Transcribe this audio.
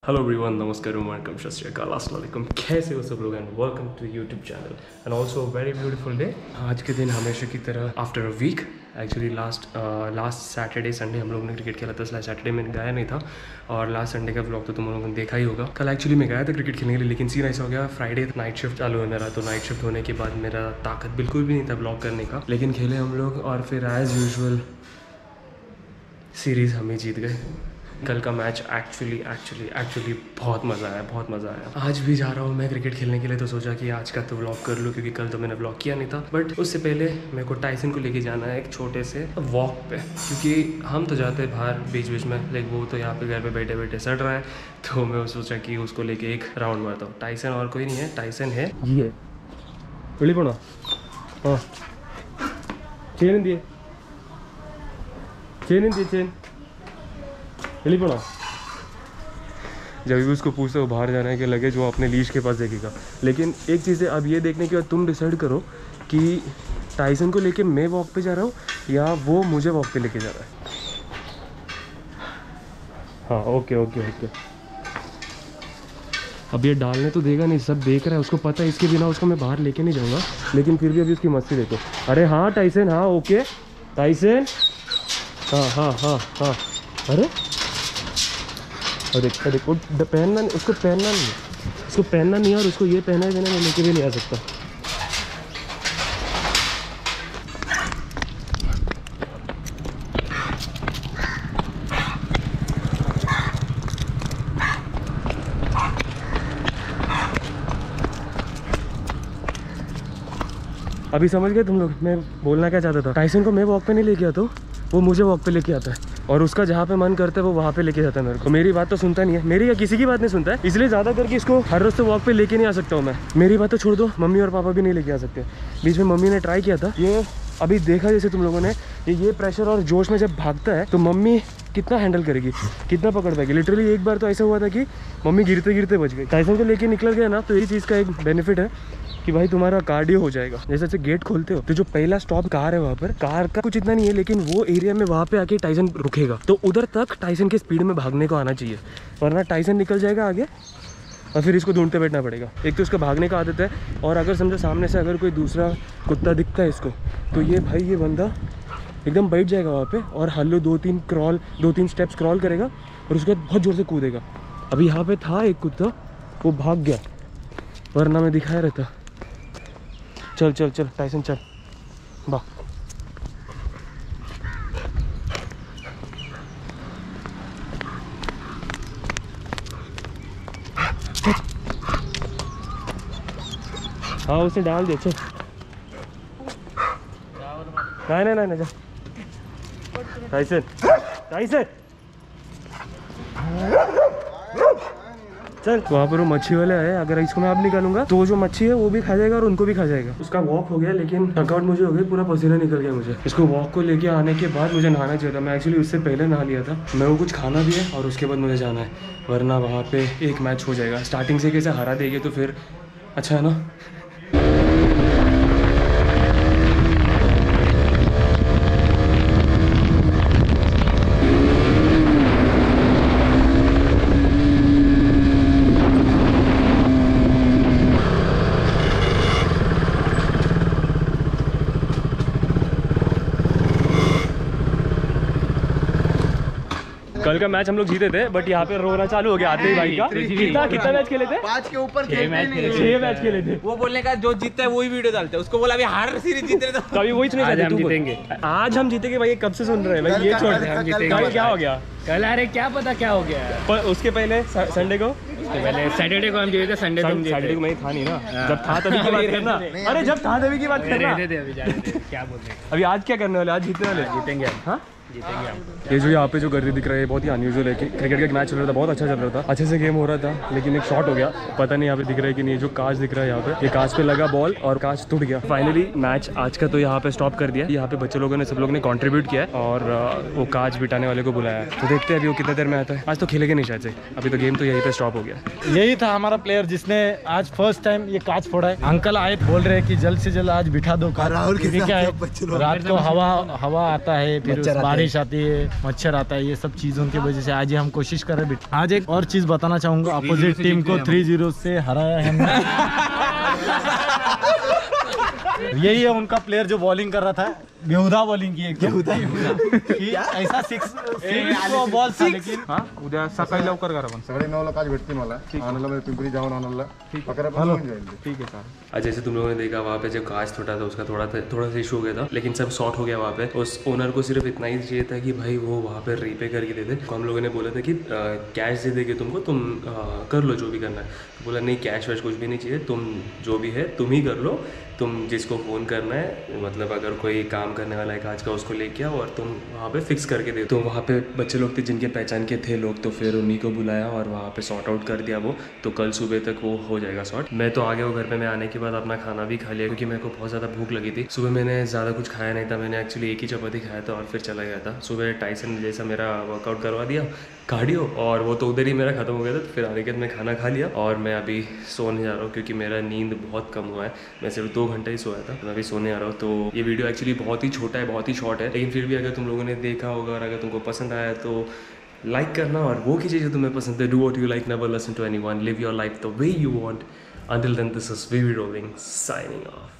Hello everyone, नमस्कार, welcome, सत श्री अकाल, अस्सलाम वालेकुम। कैसे हो सब लोग and welcome to YouTube channel and also very beautiful day. आज के दिन हमेशा की तरह after a week, actually last Saturday Sunday हम लोगों ने क्रिकेट खेला था। सैटरडे में गया नहीं था और लास्ट संडे का व्लॉग तो तुम लोगों ने देखा ही होगा। कल एक्चुअली मैं गया था क्रिकेट खेलने के लिए, लेकिन सीन ऐसा हो गया, फ्राइडे नाइट शिफ्ट चालू है मेरा। तो नाइट शिफ्ट होने के बाद मेरा ताकत बिल्कुल भी नहीं था व्लॉग करने का, लेकिन खेले हम लोग और फिर एज यूजुअल सीरीज़ हम ही जीत गए। कल का मैच एक्चुअली बहुत मज़ा आया। आज भी जा रहा हूँ मैं क्रिकेट खेलने के लिए, तो सोचा कि आज का तो व्लॉग कर लूँ क्योंकि कल तो मैंने व्लॉग किया नहीं था। बट उससे पहले मेरे को टाइसन को लेके जाना है एक छोटे से वॉक पे, क्योंकि हम तो जाते हैं बाहर बीच बीच में, लेकिन वो तो यहाँ पे घर पे बैठे बैठे सड़ रहा है। तो मैं सोचा कि उसको लेके एक राउंड मारता हूँ। टाइसन और कोई नहीं है, टाइसन है ये बड़ी पड़ा। हाँ, चेन दिए चेन हिली पड़ा। जब भी उसको पूछते हो बाहर जाने के लगेज, वो अपने लीश के पास देखेगा। लेकिन एक चीज़ है, अब ये देखने के बाद तुम डिसाइड करो कि टाइसन को लेके मैं वॉक पे जा रहा हूँ या वो मुझे वॉक पे लेके जा रहा है। हाँ, ओके। अब ये डालने तो देगा नहीं, सब देख रहा है, उसको पता है इसके बिना उसको मैं बाहर लेके नहीं जाऊँगा। लेकिन फिर भी अभी उसकी मस्ती देखो। अरे हाँ टाइसन, हाँ ओके टाइसन, हाँ। अरे वो पहनना नहीं, उसको पहनना नहीं है, और उसको ये पहना है बिना मैं लेके भी नहीं आ सकता। अभी समझ गए तुम लोग मैं बोलना क्या चाहता था। टाइसन को मैं वॉक पे नहीं लेके आता हूँ, वो मुझे वॉक पे लेके आता है, और उसका जहाँ पे मन करता है वो वहाँ पे लेके जाता है मेरे को। मेरी बात तो सुनता नहीं है, मेरी या किसी की बात नहीं सुनता है, इसलिए ज़्यादा करके इसको हर रोज तो वॉक पे लेके नहीं आ सकता हूँ मैं। मेरी बात तो छोड़ दो, मम्मी और पापा भी नहीं लेके आ सकते। बीच में मम्मी ने ट्राई किया था, ये अभी देखा जैसे तुम लोगों ने, ये प्रेशर और जोश में जब भागता है तो मम्मी कितना हैंडल करेगी, कितना पकड़ पाएगी। लिटरली एक बार तो ऐसा हुआ था कि मम्मी गिरते गिरते बच गई। टाइसन को लेके निकल गया ना, तो ये चीज़ का एक बेनिफिट है कि भाई तुम्हारा कार्डियो हो जाएगा। जैसे गेट खोलते हो तो जो पहला स्टॉप कार है, वहाँ पर कार का कुछ इतना नहीं है, लेकिन वो एरिया में वहाँ पे आके टाइसन रुकेगा, तो उधर तक टाइसन के स्पीड में भागने को आना चाहिए, वरना टाइसन निकल जाएगा आगे और फिर इसको ढूंढते बैठना पड़ेगा। एक तो इसका भागने का आदत है, और अगर समझो सामने से अगर कोई दूसरा कुत्ता दिखता है इसको, तो ये भाई ये बंदा एकदम बैठ जाएगा वहाँ पे और हल्लो 2-3 स्टेप्स क्रॉल करेगा और उसके बाद बहुत ज़ोर से कूदेगा। अभी यहाँ पे था एक कुत्ता, वो भाग गया, वरना मैं दिखाया रहता। चल टाइसन चल, भाग। हाँ उसे डाल दे, चल। नहीं जा टाइसन चल। वहाँ पर वो मच्छी वाले आए, अगर इसको मैं अब निकालूंगा तो जो मच्छी है वो भी खा जाएगा और उनको भी खा जाएगा। उसका वॉक हो गया, लेकिन थकावट मुझे हो गई, पूरा पसीना निकल गया मुझे। इसको वॉक को लेके आने के बाद मुझे नहाना चाहिए था। मैं एक्चुअली उससे पहले नहा लिया था। मैं वो कुछ खाना भी है और उसके बाद मुझे जाना है, वरना वहाँ पे एक मैच हो जाएगा। स्टार्टिंग से कैसे हरा देंगे तो फिर अच्छा है ना। कल का मैच हम लोग जीते थे, बट यहाँ पे रोना चालू हो गया आते ही भाई का। कितना मैच खेले थे? 5 के ऊपर 6 मैच खेले थे। वो बोलने का जो जीतता है वही वीडियो डालते हैं, उसको बोला अभी हर सीरीज जीत रहे तो कभी वही नहीं चाहते। तू जीतेंगे, आज हम जीतेंगे भाई, कब से सुन रहे हैं भाई, ये छोड़ दे। हम जीतेंगे, क्या हो गया कल? अरे क्या पता क्या हो गया। पर उसके पहले संडे को, पहले सैटरडे को हम जीते थे, सैटरडे को मैं था नहीं ना, जब था तभी की बात करना। अरे जब था तभी की बात करना। क्या बोलते अभी आज क्या करने वाले? आज जीतने वाले, जीतेंगे हाँ जीतेंगे हम। ये जो यहाँ पे जो गर्दी दिख रहा है बहुत ही अनयूजुअल है कि क्रिकेट का एक मैच चल रहा था, बहुत अच्छा चल रहा था, अच्छे से गेम हो रहा था, लेकिन एक शॉट हो गया, पता नहीं यहाँ पे दिख रहा है कि नहीं। जो कांच दिख रहा है यहाँ पे, ये कांच पे लगा बॉल और कांच टूट गया। फाइनली मैच आज का तो यहाँ पे स्टॉप कर दिया। यहाँ पे बच्चे लोगों ने, सब लोग ने कंट्रीब्यूट किया है और वो कांच बिठाने वाले को बुलाया है। तो देखते हैं अभी वो कितने देर में आता है। आज तो खेलेंगे नहीं शायद से, अभी तो गेम तो यहीं पे स्टॉप हो गया। यही था हमारा प्लेयर जिसने आज फर्स्ट टाइम ये कांच फोड़ा है। अंकल आए बोल रहे हैं कि जल्द से जल्द आज बिठा दो कांच, क्योंकि क्या है रात को हवा आता है, फिर बारिश आती है, मच्छर आता है, ये सब चीज़ों की वजह से आज ही हम कोशिश कर रहे हैं। आज एक और चीज़ बताना चाहूँगा, अपोजिट टीम को 3-0 से हराया है हमने। यही है उनका प्लेयर जो बॉलिंग कर रहा था, बेहुदा बॉलिंग की एक कि ऐसा सिक्स बॉल था, लेकिन उद्या सकाळी लवकर करा पण 9:30 काच भेटते मला आणायला, म्हणजे पिंपरी जाऊन आणायला 11 पण होऊन जाईल. ठीक है सर. आज जैसे तुम लोगों ने देखा वहाँ पे जब कांच टूटा था उसका थोड़ा सा इशू हो गया था, लेकिन सब सॉर्ट हो गया वहाँ पे। उस ओनर को सिर्फ इतना ही चाहिए था कि भाई वो वहाँ पे रीपे करके दे दे। तो हम लोगों ने बोला था कि कैश दे देंगे तुमको, तुम कर लो जो भी करना है। तो बोला नहीं, कैश वैश कुछ भी नहीं चाहिए, तुम जो भी है तुम ही कर लो, तुम जिसको फ़ोन करना है, मतलब अगर कोई काम करने वाला है कांच का उसको लेके आओ और तुम वहाँ पे फिक्स करके दे। तो वहाँ पे बच्चे लोग थे जिनके पहचान के थे लोग, तो फिर उन्हीं को बुलाया और वहाँ पे सॉर्ट आउट कर दिया वो। तो कल सुबह तक वो हो जाएगा सॉर्ट। मैं तो आ गया हूँ घर पे। मैं आने के बाद अपना खाना भी खा लिया क्योंकि मेरे को बहुत ज़्यादा भूख लगी थी। सुबह मैंने ज़्यादा कुछ खाया नहीं था, मैंने एक्चुअली एक ही चपाती खाया था और फिर चला गया था। सुबह टाइसन ने जैसा मेरा वर्कआउट करवा दिया कार्डियो, और वो तो उधर ही मेरा खत्म हो गया था। तो फिर आने के बाद मैं खाना खा लिया और मैं अभी सोने जा रहा हूँ क्योंकि मेरा नींद बहुत कम हुआ है। मैं सिर्फ 2 घंटे ही सोया था, मैं अभी सोने आ रहा हूँ। तो ये वीडियो एक्चुअली बहुत ही छोटा है, बहुत ही शॉर्ट है, लेकिन फिर भी अगर तुम लोगों ने देखा होगा और अगर तुमको पसंद आया तो लाइक करना और वो कीजिए जो तुम्हें पसंद है। Do what you like, never listen to anyone, live your life the way you want. Until then, this is Vivi Rolling signing off.